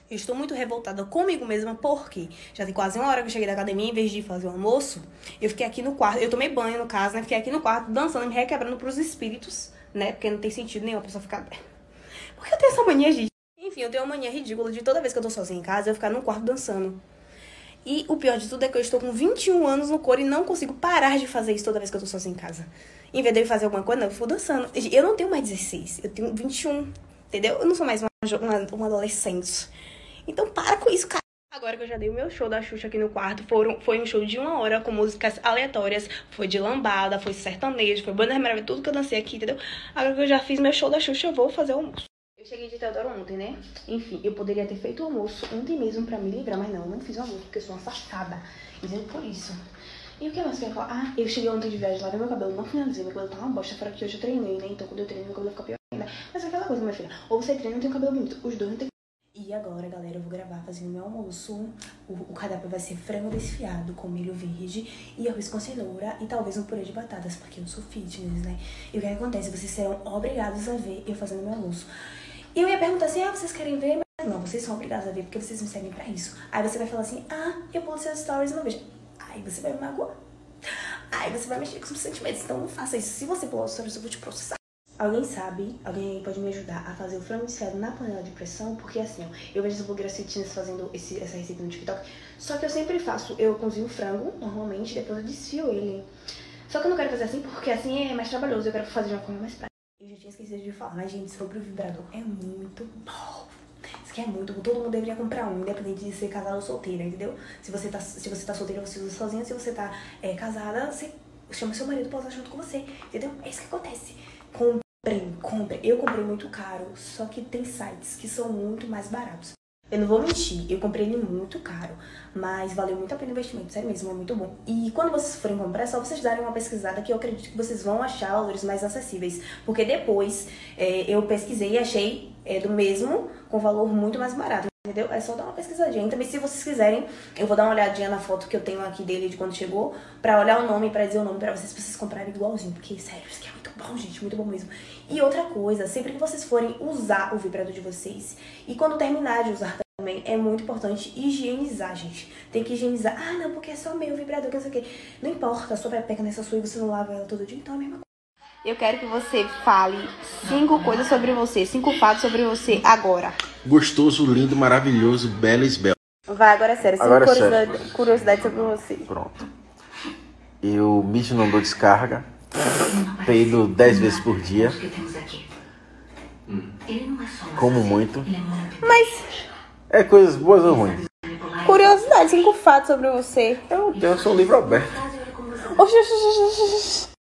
Eu estou muito revoltada comigo mesma porque já tem quase 1 hora que eu cheguei da academia. Em vez de fazer o almoço, eu fiquei aqui no quarto. Eu tomei banho, no caso, né? Fiquei aqui no quarto dançando e me requebrando pros espíritos, né? Porque não tem sentido nenhum a pessoa ficar... Porque eu tenho essa mania, gente. Enfim, eu tenho uma mania ridícula de toda vez que eu tô sozinha em casa, eu ficar no quarto dançando. E o pior de tudo é que eu estou com 21 anos no coro e não consigo parar de fazer isso toda vez que eu tô sozinha em casa. Em vez de eu fazer alguma coisa, não, eu fico dançando. Eu não tenho mais 16, eu tenho 21, entendeu? Eu não sou mais uma adolescente. Então para com isso, cara. Agora que eu já dei o meu show da Xuxa aqui no quarto, foi um show de 1 hora com músicas aleatórias. Foi de lambada, foi sertanejo, foi banda maravilhosa, tudo que eu dancei aqui, entendeu? Agora que eu já fiz meu show da Xuxa, eu vou fazer o almoço. Eu cheguei de Teodoro ontem, né? Enfim, eu poderia ter feito o almoço ontem mesmo pra me livrar, mas não, eu não fiz o almoço porque eu sou uma safada. Dizendo por isso. E o que mais que eu ia falar? Ah, eu cheguei ontem de viagem, lavei meu cabelo, não finalizei, meu cabelo tá uma bosta, fora que hoje eu treinei, né? Então quando eu treino, meu cabelo fica pior ainda. Mas é aquela coisa, minha filha, ou você treina ou tem um cabelo bonito, os dois não tem. E agora, galera, eu vou gravar fazendo meu almoço. O cardápio vai ser frango desfiado com milho verde e arroz com cenoura e talvez um purê de batatas, porque eu sou fitness, né? E o que acontece? Vocês serão obrigados a ver eu fazendo meu almoço. E eu ia perguntar assim, vocês querem ver? Mas não, vocês são obrigados a ver porque vocês me seguem pra isso. Aí você vai falar assim, eu pulo seus stories e não vejo. Aí você vai me magoar. Aí você vai mexer com os sentimentos, então não faça isso. Se você pular os stories, eu vou te processar. Alguém sabe, alguém pode me ajudar a fazer o frango desfiado na panela de pressão? Porque assim, ó, eu vejo as blogueiras fitness fazendo essa receita no TikTok. Só que eu sempre faço, eu cozinho o frango, normalmente, depois eu desfio ele. Só que eu não quero fazer assim, porque assim é mais trabalhoso, eu quero fazer de uma forma mais prática. Eu já tinha esquecido de falar, mas gente, sobre o vibrador, é muito bom. Isso aqui é muito bom, todo mundo deveria comprar um, independente de ser casada ou solteira, entendeu? Se você tá solteira, você usa sozinha, se você tá casada, você chama seu marido pra usar junto com você, entendeu? É isso que acontece. Comprem. Eu comprei muito caro, só que tem sites que são muito mais baratos. Eu não vou mentir, eu comprei ele muito caro, mas valeu muito a pena o investimento, sério mesmo, é muito bom. E quando vocês forem comprar, é só vocês darem uma pesquisada que eu acredito que vocês vão achar valores mais acessíveis. Porque depois eu pesquisei e achei do mesmo, com valor muito mais barato, entendeu? É só dar uma pesquisadinha. E também, se vocês quiserem, eu vou dar uma olhadinha na foto que eu tenho aqui dele de quando chegou, pra olhar o nome, pra dizer o nome pra vocês comprarem igualzinho. Porque, sério, isso aqui é muito bom, gente, muito bom mesmo. E outra coisa, sempre que vocês forem usar o vibrador de vocês, e quando terminar de usar também, é muito importante higienizar, gente. Tem que higienizar. Não, porque é só meu vibrador, que não sei o quê. Não importa, a sua pepeca nessa sua e você não lava ela todo dia, então é a mesma coisa. Eu quero que você fale 5 coisas sobre você, 5 fatos sobre você agora. Gostoso, lindo, maravilhoso, belo e esbelto. Vai, agora é sério. 5 curiosidades sobre você. Pronto. Eu mijo não dou descarga. Peido 10 vezes por dia. Como muito. Mas... é coisas boas ou ruins? Curiosidade, 5 fatos sobre você. Eu sou um livro aberto. Oxi.